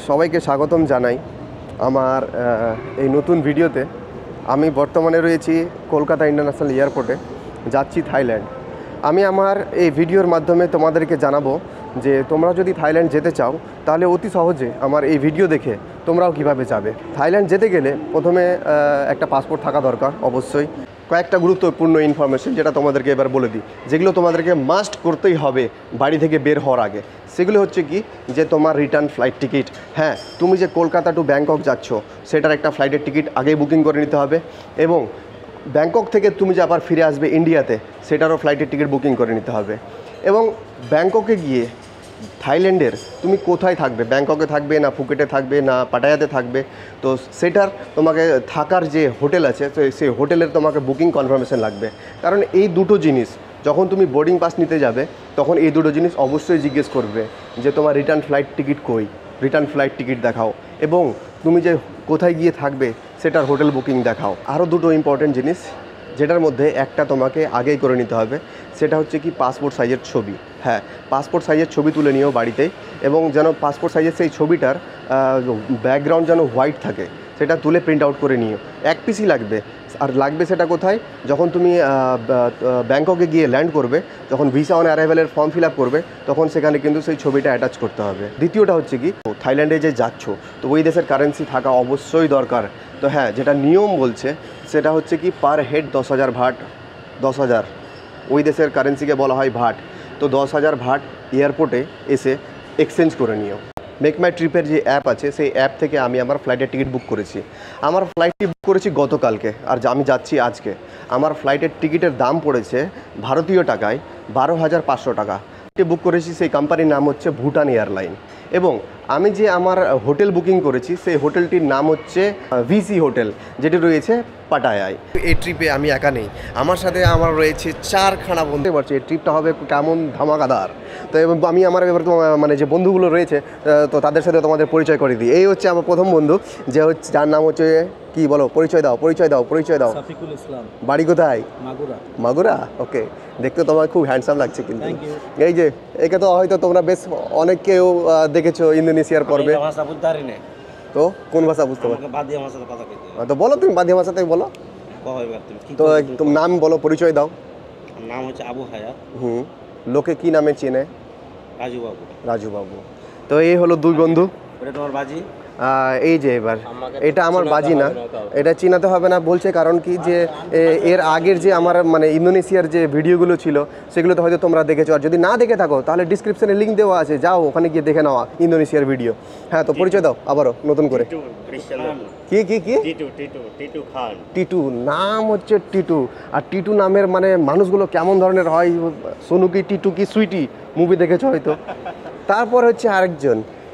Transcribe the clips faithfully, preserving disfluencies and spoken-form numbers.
সবাইকে স্বাগতম জানাই আমার এই নতুন ভিডিওতে। আমি বর্তমানে রয়েছি কলকাতা ইন্টারন্যাশনাল এয়ারপোর্টে, যাচ্ছি থাইল্যান্ড। আমি আমার এই ভিডিওর মাধ্যমে তোমাদেরকে জানাবো যে তোমরা যদি থাইল্যান্ড যেতে চাও তাহলে অতি সহজে আমার এই ভিডিও দেখে তোমরাও কিভাবে যাবে। থাইল্যান্ড যেতে গেলে প্রথমে একটা পাসপোর্ট থাকা দরকার অবশ্যই। কয়েকটা গুরুত্বপূর্ণ ইনফরমেশন যেটা তোমাদেরকে এবার বলে দিই, যেগুলো তোমাদেরকে মাস্ট করতেই হবে বাড়ি থেকে বের হওয়ার আগে। সেগুলো হচ্ছে কি, যে তোমার রিটার্ন ফ্লাইট টিকিট। হ্যাঁ, তুমি যে কলকাতা টু ব্যাংকক যাচ্ছ সেটার একটা ফ্লাইটের টিকিট আগেই বুকিং করে নিতে হবে, এবং ব্যাংকক থেকে তুমি যে আবার ফিরে আসবে ইন্ডিয়াতে সেটারও ফ্লাইটের টিকিট বুকিং করে নিতে হবে। এবং ব্যাংককে গিয়ে থাইল্যান্ডের তুমি কোথায় থাকবে, ব্যাংককে থাকবে না ফুকেটে থাকবে না পাটায়াতে থাকবে, তো সেটার তোমাকে থাকার যে হোটেল আছে তো সেই হোটেলের তোমাকে বুকিং কনফার্মেশন লাগবে। কারণ এই দুটো জিনিস যখন তুমি বোর্ডিং পাস নিতে যাবে তখন এই দুটো জিনিস অবশ্যই জিজ্ঞেস করবে যে তোমার রিটার্ন ফ্লাইট টিকিট কই, রিটার্ন ফ্লাইট টিকিট দেখাও, এবং তুমি যে কোথায় গিয়ে থাকবে সেটার হোটেল বুকিং দেখাও। আরও দুটো ইম্পর্টেন্ট জিনিস যেটার মধ্যে একটা তোমাকে আগেই করে নিতে হবে, সেটা হচ্ছে কি পাসপোর্ট সাইজের ছবি। হ্যাঁ, পাসপোর্ট সাইজের ছবি তুলে নিও বাড়িতেই, এবং যেন পাসপোর্ট সাইজের সেই ছবিটার ব্যাকগ্রাউন্ড যেন হোয়াইট থাকে, সেটা তুলে প্রিন্ট আউট করে নিও। এক পিসই লাগবে। আর লাগবে সেটা কোথায়, যখন তুমি ব্যাংককে গিয়ে ল্যান্ড করবে, যখন ভিসা অন অ্যারাইভেলের ফর্ম ফিল আপ করবে তখন সেখানে কিন্তু সেই ছবিটা অ্যাটাচ করতে হবে। দ্বিতীয়টা হচ্ছে কি, থাইল্যান্ডে যে যাচ্ছ তো ওই দেশের কারেন্সি থাকা অবশ্যই দরকার। তো হ্যাঁ, যেটা নিয়ম বলছে সেটা হচ্ছে কি পার হেড দশ হাজার ভাট, দশ হাজার ওই দেশের কারেন্সিকে বলা হয় ভাট। তো দশ হাজার ভাট এয়ারপোর্টে এসে এক্সচেঞ্জ করে নিও। মেক মাই ট্রিপের যে অ্যাপ আছে সেই অ্যাপ থেকে আমি আমার ফ্লাইটের টিকিট বুক করেছি। আমার ফ্লাইটটি বুক করেছি গতকালকে, আর আমি যাচ্ছি আজকে। আমার ফ্লাইটের টিকিটের দাম পড়েছে ভারতীয় টাকায় বারো হাজার পাঁচশো টাকা। বুক করেছি সেই কোম্পানির নাম হচ্ছে ভুটান এয়ারলাইন, এবং আমি যে আমার হোটেল বুকিং করেছি সেই হোটেলটির নাম হচ্ছে ভিসি হোটেল, যেটি রয়েছে পাটায়ায়। এই ট্রিপে আমি একা নেই, আমার সাথে আমার রয়েছে চারখানা বন্ধু। পারছি এই ট্রিপটা হবে কেমন ধামাকাদার। তো এবং আমি আমার এবার মানে যে বন্ধুগুলো রয়েছে তো তাদের সাথে তোমাদের পরিচয় করে দিই। এই হচ্ছে আমার প্রথম বন্ধু, যে হচ্ছে যার নাম হচ্ছে কি বলো, পরিচয় দাও পরিচয় দাও পরিচয় দাও সাফিকুল ইসলাম। বাড়ি কোথায়? মাগুরা। মাগুরা, ওকে। দেখতে তোমার খুব হ্যান্ডসাম লাগছে কিন্তু। এই যে একে তো হয়তো তোমরা বেশ অনেক কেউ দেখেছো ইন্দোনেশিয়ার পর্বে। ভাষা বুঝতে পারি না তো কোন ভাষা বুঝতে পারো? বাদিয়া ভাষাতে কথা কইতে। তো বলো, তুমি বাদিয়া ভাষাতেই বলো। তো তুমি নাম বলো, পরিচয় দাও। নাম হচ্ছে আবু হায়াত। হুম, লোকে কি নামে চেনে? রাজু বাবু। রাজু বাবু। তো এই হলো দুই বন্ধু। এটা তোমার বাজি? এই যে এবার এটা আমার বাজি না, এটা চিনাতে হবে না বলছে কারণ কি, যে এর আগের যে আমার মানে ইন্দোনেশিয়ার যে ভিডিওগুলো ছিল সেগুলোতে হয়তো তোমরা দেখেছো, আর যদি না দেখে থাকো তাহলে ডিসক্রিপশনে লিঙ্ক দেওয়া আছে, যাও ওখানে গিয়ে দেখে নাও ইন্দোনেশিয়ার ভিডিও। হ্যাঁ, তো পরিচয় দাও আবারও নতুন করে। কি কি কি টিটু খান। টিটু নাম হচ্ছে টিটু। আর টিটু নামের মানে মানুষগুলো কেমন ধরনের হয়, সোনু কি টিটু কি সুইটি মুভি দেখেছো হয়তো। তারপর হচ্ছে আরেকজন,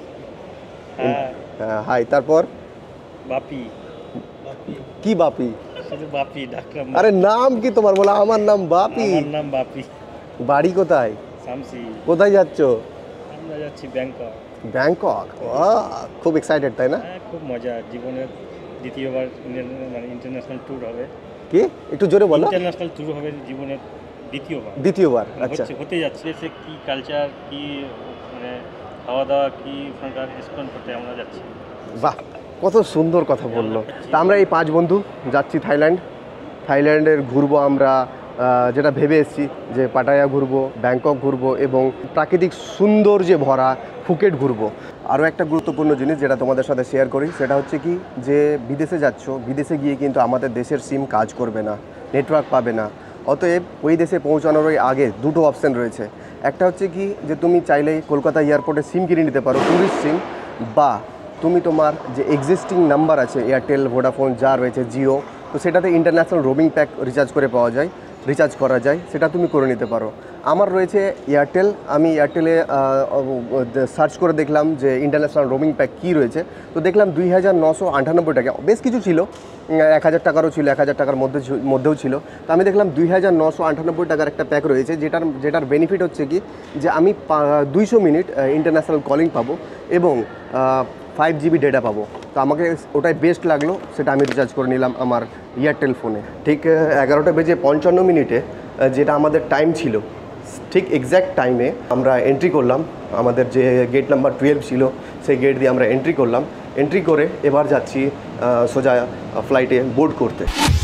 হ্যাঁ হাই। তারপর বাপি। কি বাপি? শুধু বাপি ডাকলাম। আরে নাম কি তোমার? বলা আমার নাম বাপি। আমার নাম বাপি। বাড়ি কোথায়? শামসি। কোথায় যাচ্ছ? আমরা যাচ্ছি ব্যাংকক। ব্যাংকক, খুব এক্সাইটেড তাই না? হ্যাঁ, খুব মজা। জীবনের দ্বিতীয়বার মানে ইন্টারন্যাশনাল ট্যুর হবে। কি একটু জোরে বলো? ইন্টারন্যাশনাল ট্যুর হবে জীবনের দ্বিতীয়বার। দ্বিতীয়বার, আচ্ছা। হতে যাচ্ছে সে কি কালচার, কি মানে খাওয়া দাওয়া, কি ওখানকার এক্সপ্লেন করতে আমরা যাচ্ছি। বাহ, কত সুন্দর কথা বললো। তা আমরা এই পাঁচ বন্ধু যাচ্ছি থাইল্যান্ড। থাইল্যান্ডের ঘুরবো আমরা, যেটা ভেবে এসেছি যে পাটায়া ঘুরবো, ব্যাংকক ঘুরবো, এবং প্রাকৃতিক সৌন্দর্যে ভরা ফুকেট ঘুরবো। আরও একটা গুরুত্বপূর্ণ জিনিস যেটা তোমাদের সাথে শেয়ার করি, সেটা হচ্ছে কি, যে বিদেশে যাচ্ছ, বিদেশে গিয়ে কিন্তু আমাদের দেশের সিম কাজ করবে না, নেটওয়ার্ক পাবে না। অতএব ওই দেশে পৌঁছানোর আগে দুটো অপশান রয়েছে। একটা হচ্ছে কি, যে তুমি চাইলেই কলকাতা এয়ারপোর্টে সিম কিনে নিতে পারো, ট্যুরিস্ট সিম, বা তুমি তোমার যে এক্সিস্টিং নাম্বার আছে এয়ারটেল, ভোডাফোন যা রয়েছে, জিও, তো সেটাতে ইন্টারন্যাশনাল রোমিং প্যাক রিচার্জ করে পাওয়া যায়, রিচার্জ করা যায়, সেটা তুমি করে নিতে পারো। আমার রয়েছে এয়ারটেল। আমি এয়ারটেলে সার্চ করে দেখলাম যে ইন্টারন্যাশনাল রোমিং প্যাক কী রয়েছে, তো দেখলাম দুই হাজার নশো আটানব্বই টাকা। বেশ কিছু ছিল, এক হাজার টাকারও ছিল, এক হাজার টাকার মধ্যে মধ্যেও ছিল। তো আমি দেখলাম দুই হাজার নশো আটানব্বই টাকার একটা প্যাক রয়েছে, যেটার যেটার বেনিফিট হচ্ছে কি, যে আমি দুইশো মিনিট ইন্টারন্যাশনাল কলিং পাবো এবং ফাইভ জিবি ডেটা পাবো। তো আমাকে ওটাই বেস্ট লাগলো, সেটা আমি রিচার্জ করে নিলাম আমার এয়ারটেল ফোনে। ঠিক এগারোটা বেজে পঞ্চান্ন মিনিটে যেটা আমাদের টাইম ছিল ঠিক এক্স্যাক্ট টাইমে আমরা এন্ট্রি করলাম। আমাদের যে গেট নাম্বার টুয়েলভ ছিল সেই গেট দিয়ে আমরা এন্ট্রি করলাম। এন্ট্রি করে এবার যাচ্ছি সোজা ফ্লাইটে বোর্ড করতে।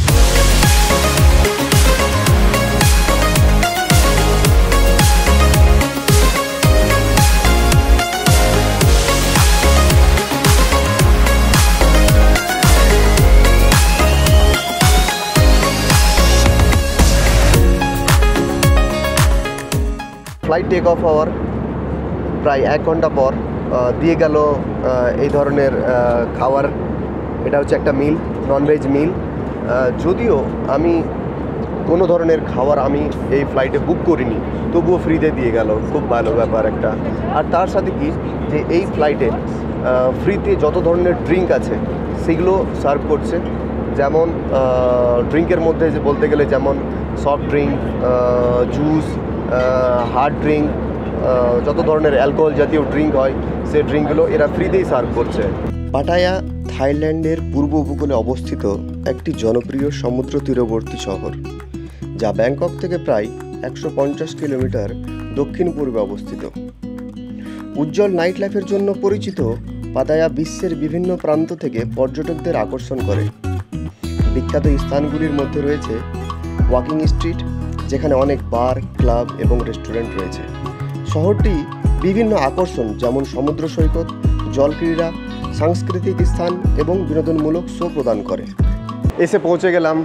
ফ্লাইট টেক অফ হওয়ার প্রায় এক ঘন্টা পর দিয়ে গেল এই ধরনের খাবার। এটা হচ্ছে একটা মিল, ননভেজ মিল। যদিও আমি কোনো ধরনের খাবার আমি এই ফ্লাইটে বুক করিনি, তবুও ফ্রিতে দিয়ে গেল, খুব ভালো ব্যাপার একটা। আর তার সাথে কি যে এই ফ্লাইটে ফ্রিতে যত ধরনের ড্রিঙ্ক আছে সেগুলো সার্ভ করছে। যেমন ড্রিঙ্কের মধ্যে যে বলতে গেলে যেমন soft drink, juice, hard drink, যত ধরনের অ্যালকোহল জাতীয় ড্রিঙ্ক হয় সেই ড্রিঙ্কগুলো এরা ফ্রিতেই সার্ভ করছে। পাটায়া থাইল্যান্ডের পূর্ব উপকূলে অবস্থিত একটি জনপ্রিয় সমুদ্র তীরবর্তী শহর, যা ব্যাংকক থেকে প্রায় একশো পঞ্চাশ কিলোমিটার দক্ষিণ পূর্বে অবস্থিত। উজ্জ্বল নাইট লাইফের জন্য পরিচিত পাটায়া বিশ্বের বিভিন্ন প্রান্ত থেকে পর্যটকদের আকর্ষণ করে। বিখ্যাত স্থানগুলির মধ্যে রয়েছে ওয়াকিং স্ট্রিট, যেখানে অনেক বার, ক্লাব এবং রেস্টুরেন্ট রয়েছে। শহরটি বিভিন্ন আকর্ষণ যেমন সমুদ্র সৈকত, জলক্রীড়া, সাংস্কৃতিক স্থান এবং বিনোদনমূলক শো প্রদান করে। এসে পৌঁছে গেলাম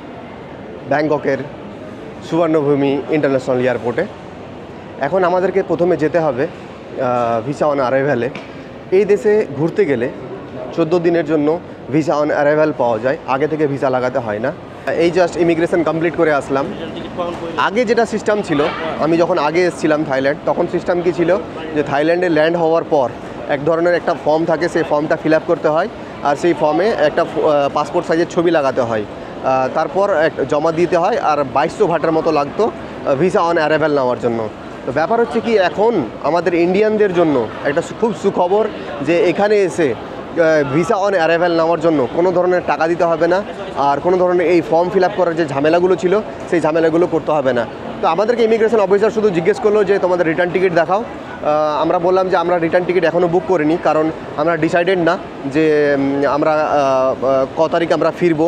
ব্যাংককের সুবর্ণভূমি ইন্টারন্যাশনাল এয়ারপোর্টে। এখন আমাদেরকে প্রথমে যেতে হবে ভিসা অন অ্যারাইভ্যালে। এই দেশে ঘুরতে গেলে চোদ্দো দিনের জন্য ভিসা অন অ্যারাইভ্যাল পাওয়া যায়, আগে থেকে ভিসা লাগাতে হয় না। এই জাস্ট ইমিগ্রেশন কমপ্লিট করে আসলাম। আগে যেটা সিস্টেম ছিল, আমি যখন আগে এসেছিলাম থাইল্যান্ড, তখন সিস্টেম কী ছিল যে থাইল্যান্ডে ল্যান্ড হওয়ার পর এক ধরনের একটা ফর্ম থাকে, সেই ফর্মটা ফিল আপ করতে হয়, আর সেই ফর্মে একটা পাসপোর্ট সাইজের ছবি লাগাতে হয়, তারপর জমা দিতে হয়। আর বাইশশো ভাটার মতো লাগতো ভিসা অন অ্যারাইভ্যাল নেওয়ার জন্য। তো ব্যাপার হচ্ছে কি, এখন আমাদের ইন্ডিয়ানদের জন্য একটা খুব সুখবর যে এখানে এসে ভিসা অন অ্যারাইভ্যাল নেওয়ার জন্য কোনো ধরনের টাকা দিতে হবে না, আর কোনো ধরনের এই ফর্ম ফিল আপ করার যে ঝামেলাগুলো ছিল সেই ঝামেলাগুলো করতে হবে না। তো আমাদেরকে ইমিগ্রেশন অফিসার শুধু জিজ্ঞেস করলো যে তোমাদের রিটার্ন টিকিট দেখাও। আমরা বললাম যে আমরা রিটার্ন টিকিট এখনও বুক করিনি, কারণ আমরা ডিসাইডেড না যে আমরা ক তারিখ আমরা ফিরবো,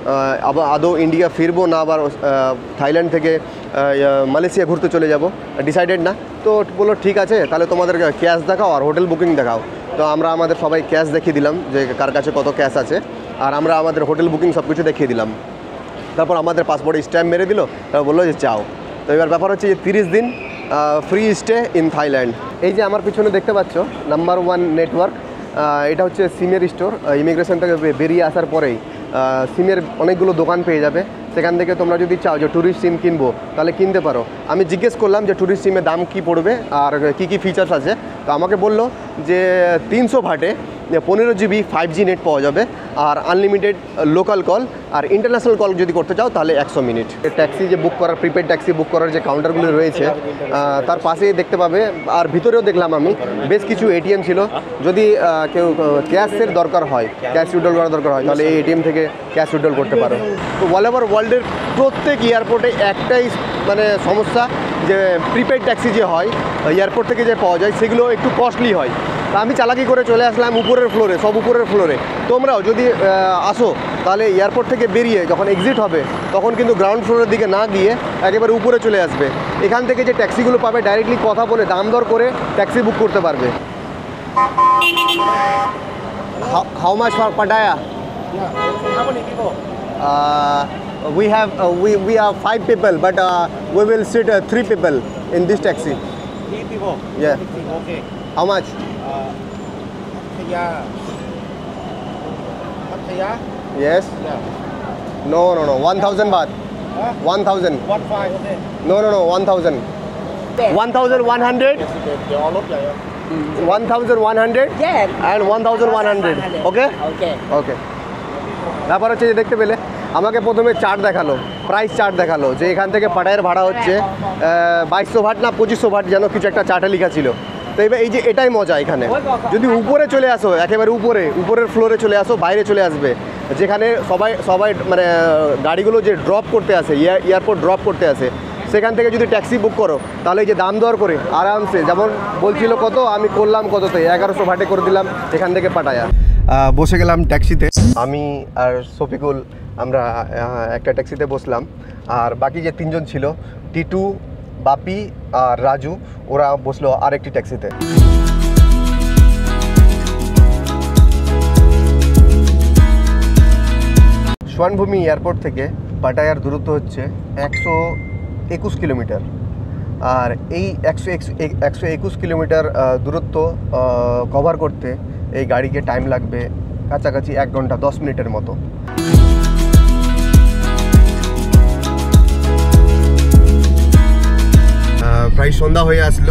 আদৌ ইন্ডিয়া ফিরবো না আবার থাইল্যান্ড থেকে মালয়েশিয়া ঘুরতে চলে যাব, ডিসাইডেড না। তো বললো ঠিক আছে, তাহলে তোমাদের ক্যাশ দেখাও আর হোটেল বুকিং দেখাও। তো আমরা আমাদের সবাই ক্যাশ দেখিয়ে দিলাম যে কার কাছে কত ক্যাশ আছে, আর আমরা আমাদের হোটেল বুকিং সব কিছু দেখিয়ে দিলাম। তারপর আমাদের পাসপোর্টে স্ট্যাম্প মেরে দিল, তারপর বললো যে চাও। তো এবার ব্যাপার হচ্ছে যে তিরিশ দিন ফ্রি স্টে ইন থাইল্যান্ড। এই যে আমার পিছনে দেখতে পাচ্ছ নাম্বার ওয়ান নেটওয়ার্ক, এটা হচ্ছে সিমের স্টোর। ইমিগ্রেশন থেকে বেরিয়ে আসার পরেই সিমের অনেকগুলো দোকান পেয়ে যাবে, সেখান থেকে তোমরা যদি চাও যে ট্যুরিস্ট সিম কিনবো তাহলে কিনতে পারো। আমি জিজ্ঞেস করলাম যে ট্যুরিস্ট সিমের দাম কী পড়বে আর কী কী ফিচার্স আছে। তো আমাকে বললো যে তিনশো ভাটে পনেরো জিবি ফাইভ জি নেট পাওয়া যাবে, আর আনলিমিটেড লোকাল কল, আর ইন্টারন্যাশনাল কল যদি করতে চাও তাহলে একশো মিনিট। ট্যাক্সি যে বুক করার, প্রিপেড ট্যাক্সি বুক করার যে কাউন্টারগুলো রয়েছে তার পাশেই দেখতে পাবে। আর ভিতরেও দেখলাম আমি বেশ কিছু এটিএম ছিল, যদি কেউ ক্যাশের দরকার হয়, ক্যাশ উইথড্রল করার দরকার হয়, তাহলে এই এটিএম থেকে ক্যাশ উইথড্রল করতে পারো। তো অল ওভার ওয়ার্ল্ডের প্রত্যেক এয়ারপোর্টে একটাই মানে সমস্যা, যে প্রিপেড ট্যাক্সি যে হয় এয়ারপোর্ট থেকে যে পাওয়া যায় সেগুলো একটু কস্টলি হয়। তা আমি চালাকি করে চলে আসলাম উপরের ফ্লোরে, সব উপরের ফ্লোরে। তোমরাও যদি আসো তাহলে এয়ারপোর্ট থেকে বেরিয়ে যখন এক্সিট হবে তখন কিন্তু গ্রাউন্ড ফ্লোরের দিকে না গিয়ে একেবারে উপরে চলে আসবে। এখান থেকে যে ট্যাক্সিগুলো পাবে ডাইরেক্টলি কথা বলে দাম দর করে ট্যাক্সি বুক করতে পারবে। How much for Pattaya? we have uh, we we are five people, but uh, we will sit uh, three people in this taxi. Three people? Yeah. Okay. How much? Uh, Pattaya. Pattaya? Yes. Yeah. No, no, no. One thousand baht. Huh? One thousand. One five, okay. No, no, no. One thousand. One thousand one hundred. They all look like One thousand one hundred. Yeah. And one thousand one hundred. Okay. Okay. Okay. ব্যাপার হচ্ছে যে দেখতে পেলে আমাকে প্রথমে chart দেখালো, price chart দেখালো যে এখান থেকে পাটায়ের ভাড়া হচ্ছে বাইশশো ভাট না পঁচিশশো ভাট, যেন কিছু একটা চার্টে লেখা ছিল। তো এবার এই যে এটাই মজা এখানে, যদি উপরে চলে আসো, একেবারে উপরে উপরের ফ্লোরে চলে আসো, বাইরে চলে আসবে, যেখানে সবাই সবাই মানে গাড়িগুলো যে ড্রপ করতে আসে, এয়ারপোর্ট ড্রপ করতে আসে, সেখান থেকে যদি ট্যাক্সি বুক করো তাহলে এই যে দাম দর করে আরামসে, যেমন বলছিল কত, আমি করলাম কততে, এগারোশো ভাটে করে দিলাম এখান থেকে পাটায়া। বসে গেলাম ট্যাক্সিতে, আমি আর শফিকুল আমরা একটা ট্যাক্সিতে বসলাম, আর বাকি যে তিনজন ছিল টিটু, বাপি আর রাজু, ওরা বসলো আরেকটি ট্যাক্সিতে। সোয়ানভূমি এয়ারপোর্ট থেকে পাটায়ার দূরত্ব হচ্ছে একশো একুশ কিলোমিটার, আর এই একশো একশো একুশ কিলোমিটার দূরত্ব কভার করতে এই গাড়িকে টাইম লাগবে কাছাকাছি এক ঘন্টা দশ মিনিটের মতো। প্রায় সন্ধ্যা হয়ে আসলো,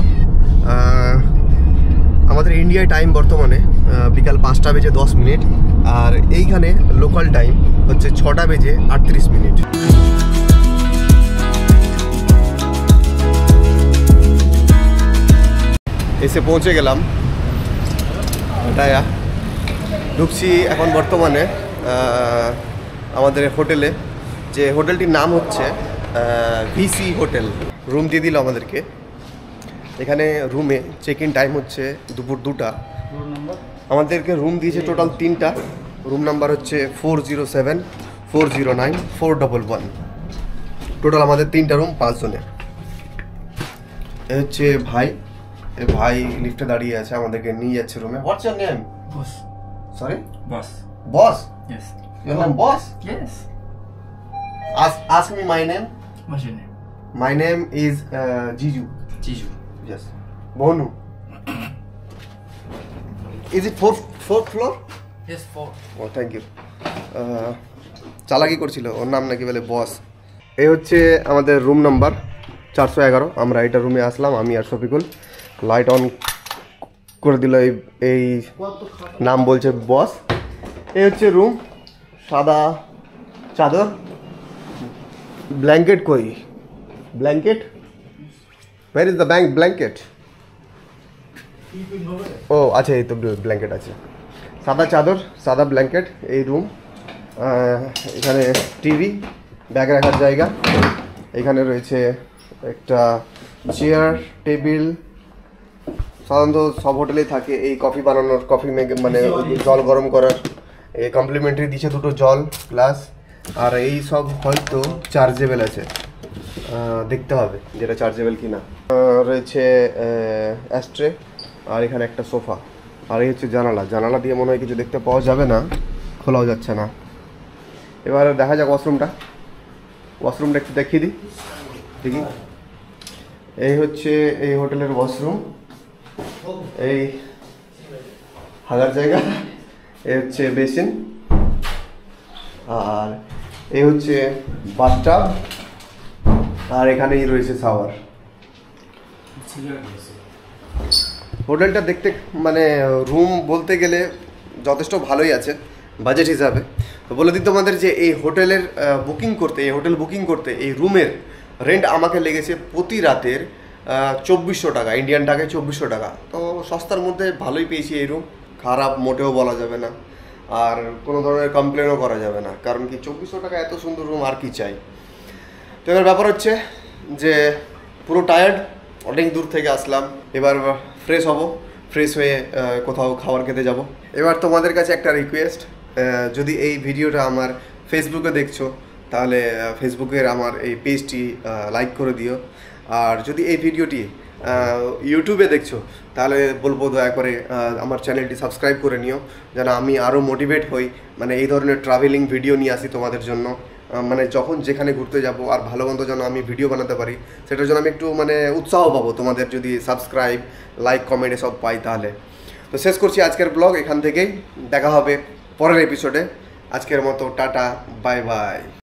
আমাদের ইন্ডিয়ায় টাইম বর্তমানে বিকাল পাঁচটা বেজে দশ মিনিট, আর এইখানে লোকাল টাইম হচ্ছে ছটা বেজে আটত্রিশ মিনিট। এসে পৌঁছে গেলাম পাটায়া, ঢুকছি এখন বর্তমানে আমাদের হোটেলে, যে হোটেলটির নাম হচ্ছে ভিসি হোটেল। রুম দিয়ে দিল আমাদেরকে, এখানে রুমে চেক ইন টাইম হচ্ছে দুপুর দুটা, আমাদেরকে রুম দিয়েছে টোটাল তিনটা, রুম নাম্বার হচ্ছে four zero seven, four zero nine, four double one, total আমাদের তিনটা রুম পাঁচজনের। এ হচ্ছে ভাই, এ ভাই লিফটে দাঁড়িয়ে আছে, আমাদেরকে নিয়ে যাচ্ছে রুমে। What's your name? Boss. Sorry, Boss. Boss? Yes. Your name boss? Yes. Ask ask me my name. What's your name? My name is uh, Jiju. Jiju. Yes. Bonu. Is it fourth fourth floor? Yes, four. ও thank you. চালাকি করছিল, ওর নাম নাকি বলে বস। এই হচ্ছে আমাদের room number চারশো এগারো, আমরা এটা রুমে আসলাম আমি আর শফিকুল, লাইট অন করে দিল, এই এই নাম বলছে বস। এই হচ্ছে রুম, সাদা চাদর, ব্ল্যাঙ্কেট কই, blanket where is the bank blanket? ও আচ্ছা, এই তো ব্ল্যাঙ্কেট আছে, সাদা চাদর, সাদা ব্ল্যাঙ্কেট। এই রুম, এখানে টিভি, ব্যাগ রাখার জায়গা, এখানে রয়েছে একটা চেয়ার, টেবিল, সাধারণত সব হোটেলেই থাকে এই কফি বানানোর, কফি মেকে মানে জল গরম করার, এই কমপ্লিমেন্টারি দিচ্ছে দুটো জল গ্লাস, আর এই সব হয়তো চার্জেবল আছে, দেখতে হবে যেটা চার্জেবল কিনা। রয়েছে অ্যাস্ট্রে, আর এখানে একটা সোফা, আর এই হচ্ছে জানালা, জানালা দিয়ে মনে হয় কিছু দেখতে পাওয়া যাবে না, খোলাও যাচ্ছে না। এবার দেখা যাক ওয়াশরুমটা, ওয়াশরুমটা একটু দেখিয়ে দিই দেখি। এই হচ্ছে এই হোটেলের ওয়াশরুম, এই হাজার জায়গা, এই হচ্ছে বেসিন, আর এই হচ্ছে বাথটাব, আর এখানেই রয়েছে শাওয়ার। হোটেলটা দেখতে মানে রুম বলতে গেলে যথেষ্ট ভালোই আছে বাজেট হিসাবে। তো বলে দিই তোমাদের যে এই হোটেলের বুকিং করতে, এই হোটেল বুকিং করতে এই রুমের রেন্ট আমাকে লেগেছে প্রতি রাতের চব্বিশশো টাকা, ইন্ডিয়ান টাকায় চব্বিশশো টাকা। তো সস্তার মধ্যে ভালোই পেয়েছি এই রুম, খারাপ মোটেও বলা যাবে না, আর কোনো ধরনের কমপ্লেনও করা যাবে না, কারণ কি চব্বিশশো টাকা এত সুন্দর রুম আর কি চাই। তো এবার ব্যাপার হচ্ছে যে পুরো টায়ার্ড, অনেক দূর থেকে আসলাম, এবার ফ্রেশ হব, ফ্রেশ হয়ে কোথাও খাবার খেতে যাব। এবার তোমাদের কাছে একটা রিকোয়েস্ট, যদি এই ভিডিওটা আমার ফেসবুকে দেখছো তাহলে ফেসবুকের আমার এই পেজটি লাইক করে দিও, আর যদি এই ভিডিওটি ইউটিউবে দেখছো তাহলে বলবো দয়া করে আমার চ্যানেলটি সাবস্ক্রাইব করে নিও, যেন আমি আরও মোটিভেট হই, মানে এই ধরনের ট্রাভেলিং ভিডিও নিয়ে আসি তোমাদের জন্য, মানে যখন যেখানে ঘুরতে যাব আর ভালো মন্দ যেন আমি ভিডিও বানাতে পারি, সেটার জন্য আমি একটু মানে উৎসাহ পাবো তোমাদের যদি সাবস্ক্রাইব, লাইক, কমেন্ট এসব পাই তাহলে। তো শেষ করছি আজকের ব্লগ এখান থেকেই, দেখা হবে পরের এপিসোডে। আজকের মতো টাটা, বাই বাই।